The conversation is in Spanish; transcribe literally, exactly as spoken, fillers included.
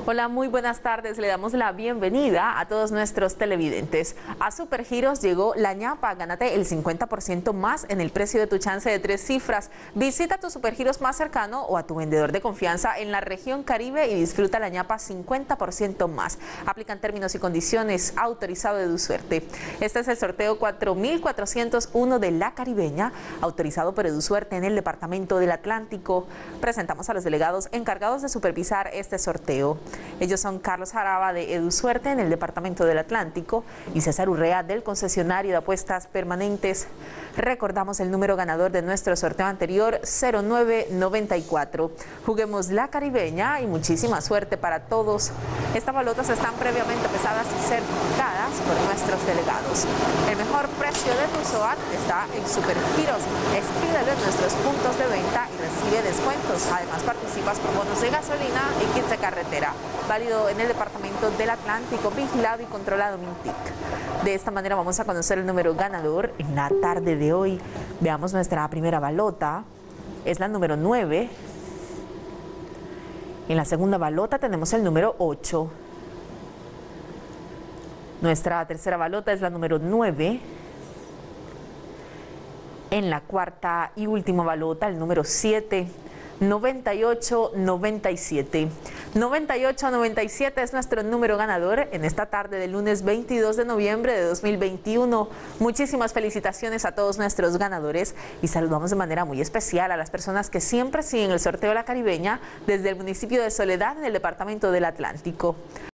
Hola, muy buenas tardes. Le damos la bienvenida a todos nuestros televidentes. A Supergiros llegó la ñapa. Gánate el cincuenta por ciento más en el precio de tu chance de tres cifras. Visita tu Supergiros más cercano o a tu vendedor de confianza en la región Caribe y disfruta la ñapa cincuenta por ciento más. Aplican términos y condiciones. Autorizado de EduSuerte. Este es el sorteo cuatro mil cuatrocientos uno de La Caribeña, autorizado por EduSuerte en el Departamento del Atlántico. Presentamos a los delegados encargados de supervisar este sorteo. Ellos son Carlos Jaraba de EduSuerte en el Departamento del Atlántico y César Urrea del concesionario de apuestas permanentes. Recordamos el número ganador de nuestro sorteo anterior, cero nueve noventa y cuatro. Juguemos La Caribeña y muchísima suerte para todos. Estas balotas están previamente pesadas y certificadas por nuestros delegados. El mejor precio de tu SOAT está en Supergiros. Expídelo en nuestros puntos de venta y recibe descuentos. Además, participas por bonos de gasolina y kits de carretera. Válido en el Departamento del Atlántico, vigilado y controlado Mintic. De esta manera vamos a conocer el número ganador en la tarde de hoy. Veamos nuestra primera balota. Es la número nueve. En la segunda balota tenemos el número ocho. Nuestra tercera balota es la número nueve. En la cuarta y última balota, el número siete. noventa y ocho noventa y siete. noventa y ocho noventa y siete es nuestro número ganador en esta tarde del lunes veintidós de noviembre de dos mil veintiuno. Muchísimas felicitaciones a todos nuestros ganadores y saludamos de manera muy especial a las personas que siempre siguen el sorteo de La Caribeña desde el municipio de Soledad en el Departamento del Atlántico.